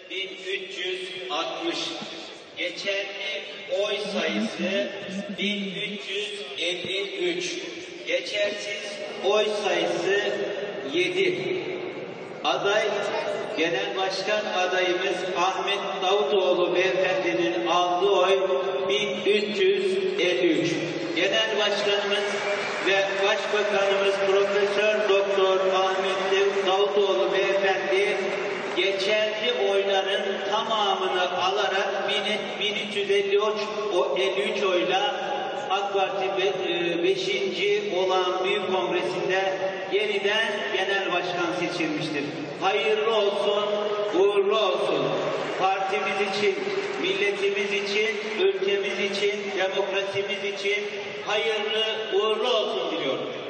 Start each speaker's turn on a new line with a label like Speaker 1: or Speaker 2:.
Speaker 1: 1360. Geçerli oy sayısı 1353. Geçersiz oy sayısı 7. Aday Genel Başkan adayımız Ahmet Davutoğlu beyefendinin aldığı oy 1353. Genel Başkanımız ve Başbakanımız Profesör Doktor Ahmet Davutoğlu beyefendi geçerli oyların tamamını alarak 1353 oyla AK Parti 5. olan Büyük Kongresi'nde yeniden Genel Başkan seçilmiştir. Hayırlı olsun, uğurlu olsun. Partimiz için, milletimiz için, ülkemiz için, demokrasimiz için hayırlı, uğurlu olsun diliyorum.